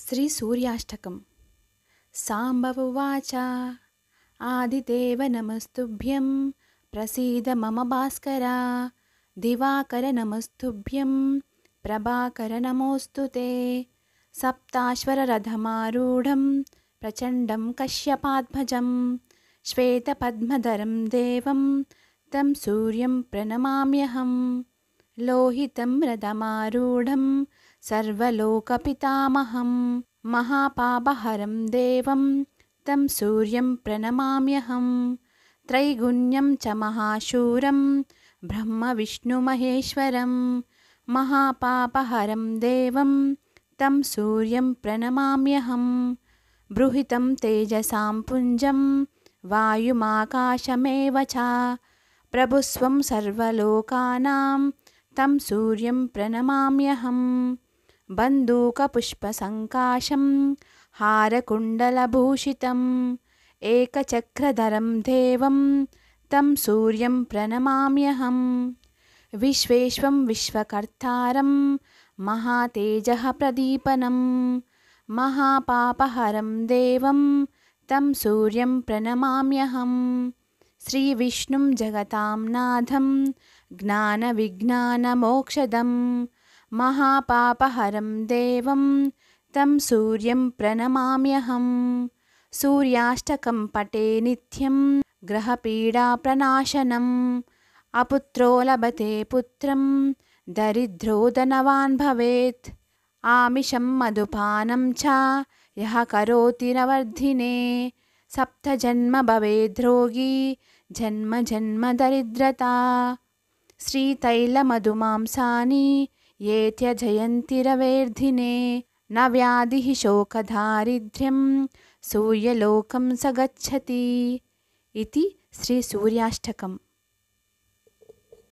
श्रीसूर्याष्टकम्। साम्बवुवाच आदिदेव नमस्तुभ्यं प्रसीद मम भास्कर। दिवाकर नमस्तुभ्यं प्रभाकर नमोऽस्तु ते। सप्ताश्वररथमारूढं प्रचण्डं कश्यपाध्वजं श्वेतपद्मधरं देवं तं सूर्यं प्रणमाम्यहं। लोहितं रथमारूढं सर्वलोकपितामहं महापापहरं देवं तं सूर्यं प्रणमाम्यहं। त्रैगुण्यं च महाशूरं ब्रह्मविष्णुमहेश्वरं महापापहरं देवं तं सूर्यं प्रणमाम्यहं। बृहितं तेजसां पुञ्जं वायुमाकाशमेव च प्रभुस्वं सर्वलोकानां तं सूर्यं प्रणमाम्यहं। बन्दूकपुष्पसङ्काशं हारकुण्डलभूषितम् एकचक्रधरं देवं तं सूर्यं प्रणमाम्यहं। विश्वेश्वं विश्वकर्तारं महातेजः प्रदीपनं महापापहरं देवं तं सूर्यं प्रणमाम्यहं। श्रीविष्णुं जगतां नाथं ज्ञानविज्ञानमोक्षदं महापापहरं देवं तं सूर्यं प्रणमाम्यहं। सूर्याष्टकं पठे नित्यं ग्रहपीडाप्रणाशनम् अपुत्रो लभते पुत्रं दरिद्रो धनवान् भवेत्। आमिषं मधुपानं च यः करोति नवर्धिने सप्तजन्म भवेद् रोगी जन्म जन्म दरिद्रता। श्रीतैलमधुमांसानि ये त्यजयन्ति रवेर्धिने न व्याधिः शोकदारिद्र्यं सूर्यलोकं स गच्छति। इति श्रीसूर्याष्टकम्।